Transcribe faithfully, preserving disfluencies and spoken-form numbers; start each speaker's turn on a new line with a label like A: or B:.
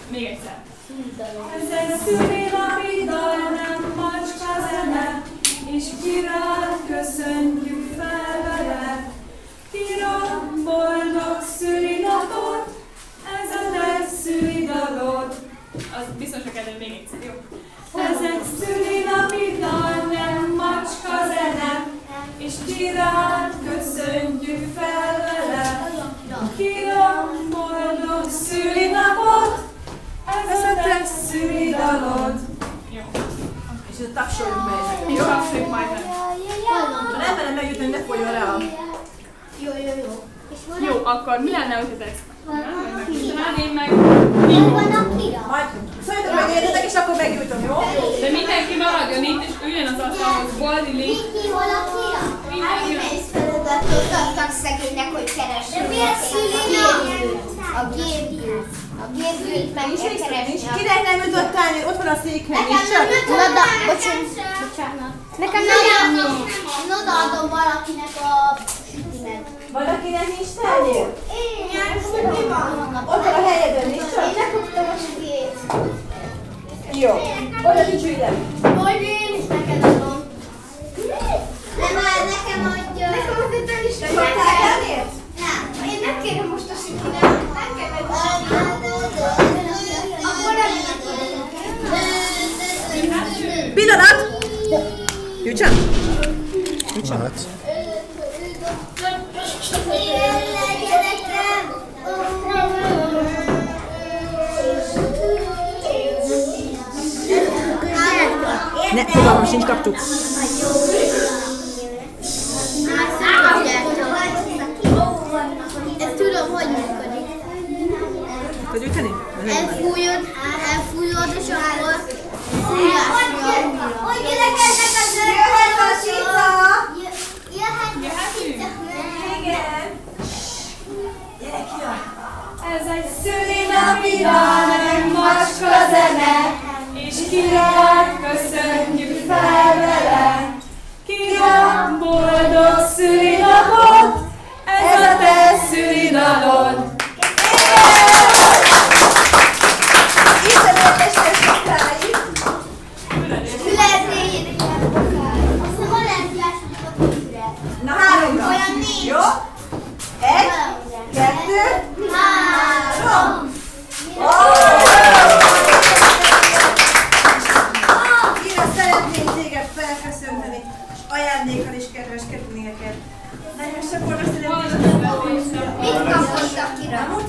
A: Még egyszer.
B: Ez egy szülinapi dal, nem macska zene, és király köszöntjük fel vele. Kira, boldog szülinapot, ez a te szülidalod.
A: Az biztos, hogy kedvem még egyszer, jó?
B: Ez egy szülinapi dal, nem macska zene, és király köszöntjük fel vele. Kira, boldog szülinapot, ez a te szülidalod.
A: Jó.
C: És ezt tapsoljuk be ezeket.
A: Jó, tapsoljuk majd meg.
C: Ha nem merem megjutni, hogy ne folyjon le a...
D: Jó, jó, jó.
A: Jó, akkor mi lenne, hogy az ezt megcsinálnád, én meg...
D: Van a kira.
C: Majd szóljatok meg értetek, és akkor megjutom, jó?
A: De mindenki maradjon itt, és üljön az asztalhoz. Boldi, Li.
D: Miki, hol a kira?
A: Mindenki.
D: Nehéz feladatot adtak szegénynek, hogy keresünk. De mi a szülinap? A gépgyűjt. A gépgyűjt meg kell keresni.
C: Kinek nem jutott állni? Ott van a székhely,
D: Nekem
C: és csak...
D: nem jutott állni. Bocsánat. Bocsánat. Nekem nem jutott. Én odaadom valakinek a sütimet.
C: Valakinek nincs tányér?
D: Én süti van.
C: Ott van a helyedön, nincs csak?
D: Én lekoptam a sütét.
C: Jó. Oda nincs ide.
D: Majd én is neked adom. Nem, már nekem adja. Nekem az itt is
C: Te kaptál tányért?
D: nem. Én nem kérem most a sütimet. Nem kell meg a sütimet. Akkor nem adom.
C: Pillanat! Gyújtsam? Gyújtsam.
E: Mehet. Ne, fogalmam sincs, kaptuk.
D: Ezt tudom, hogy működik.
C: Tudod gyújtani?
D: Elfújod, elfújod, és akkor fújásra. Hogy gyerekeznek az
C: Jöhet a cica!
A: Jöhetünk?
C: Igen. Gyere ki a...
B: Ez egy szülinapi dal, nem macska zene, és király köszöntjük fel vele. Kira, boldog szülinapot, ez a te szülidalod.
C: Isten értesítés sokáig. Na háromra. Jó? Egy, kettő, három. Kira, szeretnénk téged felköszönteni, és ajándékkal is kedveskedni neked. Nagyon sok volna szeretnénk.
D: Mit kapott a Kira?